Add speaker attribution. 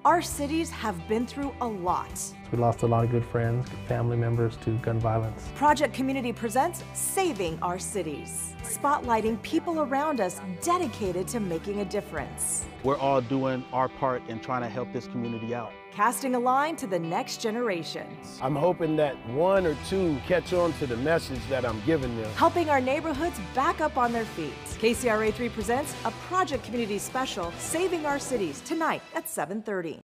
Speaker 1: Our cities have been through a lot.
Speaker 2: We lost a lot of good friends, family members to gun violence.
Speaker 1: Project Community presents Saving Our Cities, spotlighting people around us dedicated to making a difference.
Speaker 3: We're all doing our part in trying to help this community out.
Speaker 1: Casting a line to the next generation.
Speaker 4: I'm hoping that one or two catch on to the message that I'm giving them.
Speaker 1: Helping our neighborhoods back up on their feet. KCRA 3 presents a Project Community special, Saving Our Cities, tonight at 7:30.